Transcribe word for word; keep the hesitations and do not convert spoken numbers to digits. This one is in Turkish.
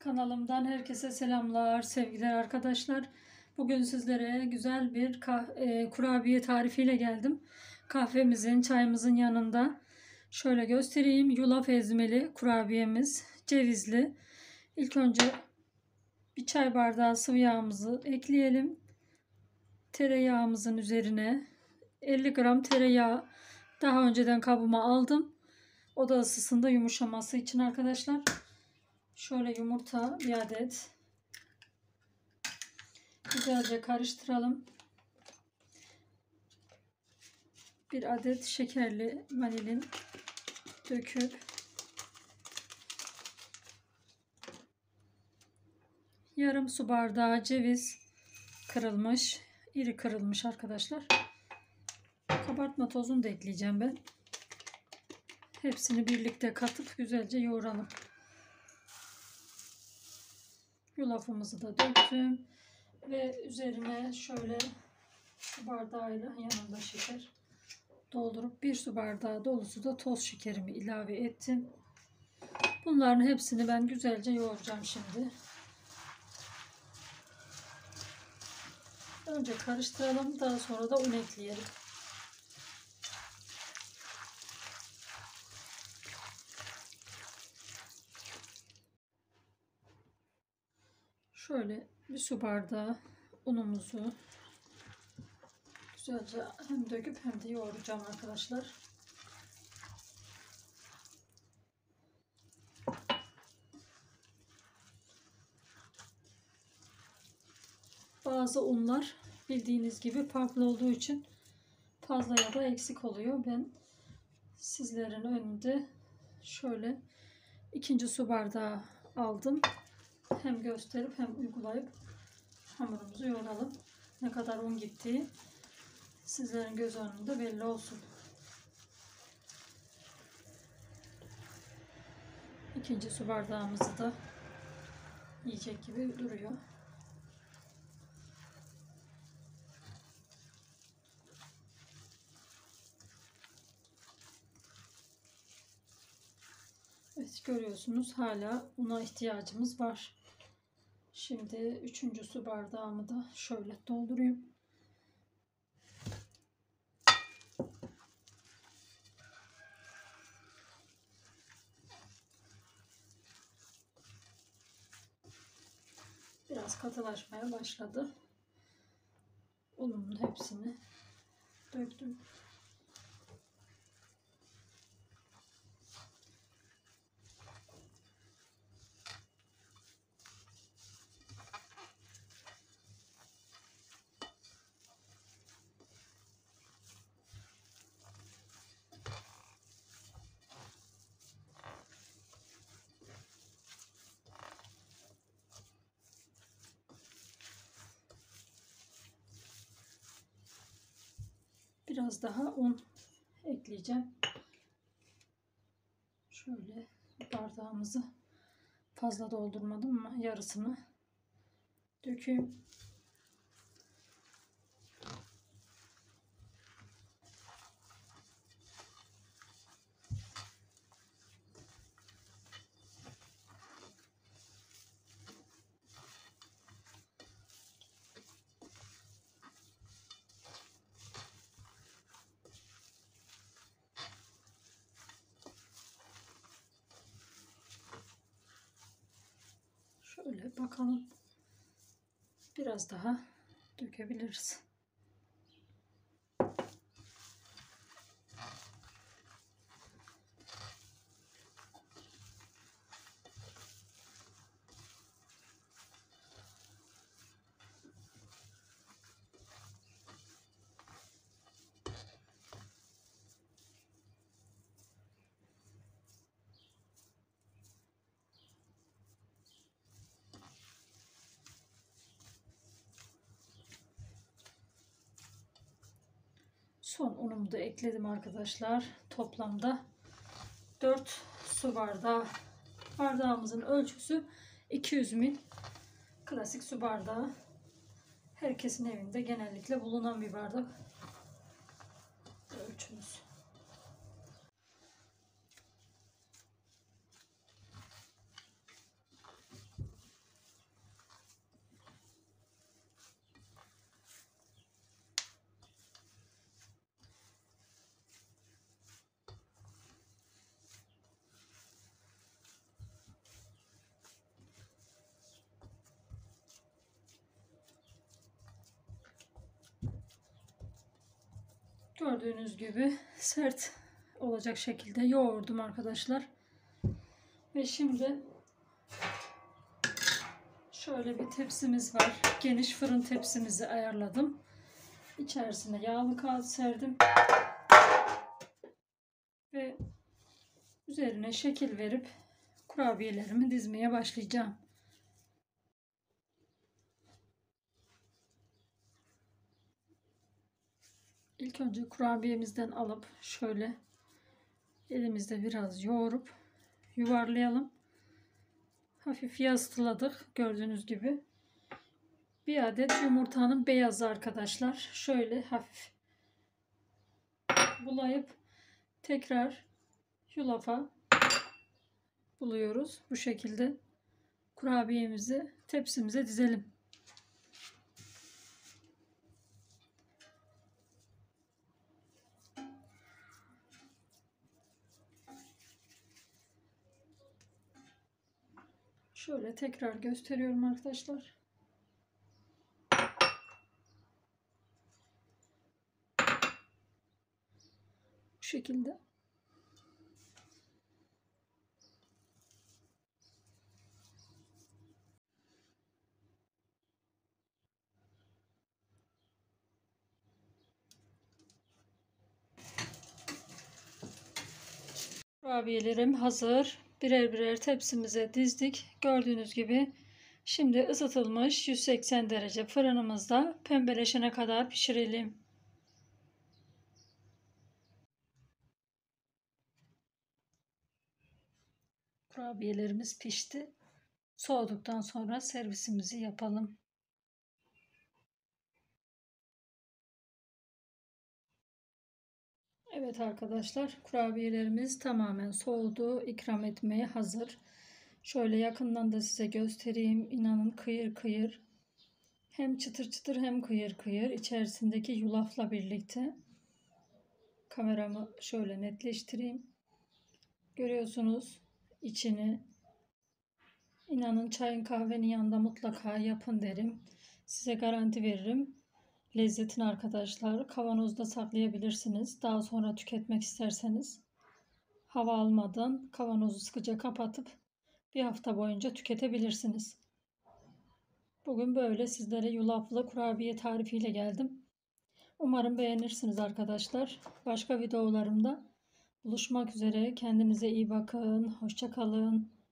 Kanalımdan herkese selamlar, sevgiler arkadaşlar. Bugün sizlere güzel bir e, kurabiye tarifiyle geldim. Kahvemizin, çayımızın yanında. Şöyle göstereyim. Yulaf ezmeli kurabiyemiz, cevizli. İlk önce bir çay bardağı sıvı yağımızı ekleyelim. Tereyağımızın üzerine elli gram tereyağı daha önceden kabıma aldım. Oda ısısında yumuşaması için arkadaşlar. Şöyle yumurta bir adet. Güzelce karıştıralım. Bir adet şekerli vanilin döküp yarım su bardağı ceviz kırılmış, iri kırılmış arkadaşlar. Kabartma tozunu da ekleyeceğim ben. Hepsini birlikte katıp güzelce yoğuralım. Yulafımızı da döktüm ve üzerine şöyle su bardağıyla yanında şeker doldurup bir su bardağı dolusu da toz şekerimi ilave ettim. Bunların hepsini ben güzelce yoğuracağım şimdi. Önce karıştıralım, daha sonra da un ekleyelim. Şöyle bir su bardağı unumuzu güzelce hem döküp hem de yoğuracağım arkadaşlar. Bazı unlar bildiğiniz gibi farklı olduğu için fazla ya da eksik oluyor. Ben sizlerin önünde şöyle ikinci su bardağı aldım. Hem gösterip hem uygulayıp hamurumuzu yoğuralım. Ne kadar un gittiği sizlerin göz önünde belli olsun. İkinci su bardağımızı da yiyecek gibi duruyor. Evet, görüyorsunuz hala una ihtiyacımız var. Şimdi üçüncü su bardağımı da şöyle doldurayım. Biraz katılaşmaya başladı. Unumun hepsini döktüm. Biraz daha un ekleyeceğim. Şöyle bardağımızı fazla doldurmadım ama yarısını dökeyim. Şöyle bakalım. Biraz daha dökebiliriz. Son unumu da ekledim arkadaşlar. Toplamda dört su bardağı. Bardağımızın ölçüsü iki yüz mililitre. Klasik su bardağı. Herkesin evinde genellikle bulunan bir bardak. Ölçümüz. Gördüğünüz gibi sert olacak şekilde yoğurdum arkadaşlar. Ve şimdi şöyle bir tepsimiz var. Geniş fırın tepsimizi ayarladım. İçerisine yağlı kağıt serdim. Ve üzerine şekil verip kurabiyelerimi dizmeye başlayacağım. İlk önce kurabiyemizden alıp şöyle elimizde biraz yoğurup yuvarlayalım. Hafif yastıladık gördüğünüz gibi. Bir adet yumurtanın beyazı arkadaşlar. Şöyle hafif bulayıp tekrar yulafa buluyoruz. Bu şekilde kurabiyemizi tepsimize dizelim. Şöyle tekrar gösteriyorum arkadaşlar. Bu şekilde. Kurabiyelerim hazır. Birer birer tepsimize dizdik. Gördüğünüz gibi şimdi ısıtılmış yüz seksen derece fırınımızda pembeleşene kadar pişirelim. Kurabiyelerimiz pişti. Soğuduktan sonra servisimizi yapalım. Evet arkadaşlar, kurabiyelerimiz tamamen soğudu. İkram etmeye hazır. Şöyle yakından da size göstereyim. İnanın kıyır kıyır. Hem çıtır çıtır hem kıyır kıyır. İçerisindeki yulafla birlikte. Kameramı şöyle netleştireyim. Görüyorsunuz içini. İnanın çayın kahvenin yanında mutlaka yapın derim. Size garanti veririm. Lezzetini arkadaşlar kavanozda saklayabilirsiniz. Daha sonra tüketmek isterseniz hava almadan kavanozu sıkıca kapatıp bir hafta boyunca tüketebilirsiniz. Bugün böyle sizlere yulaflı kurabiye tarifiyle geldim. Umarım beğenirsiniz arkadaşlar. Başka videolarımda buluşmak üzere. Kendinize iyi bakın. Hoşça kalın.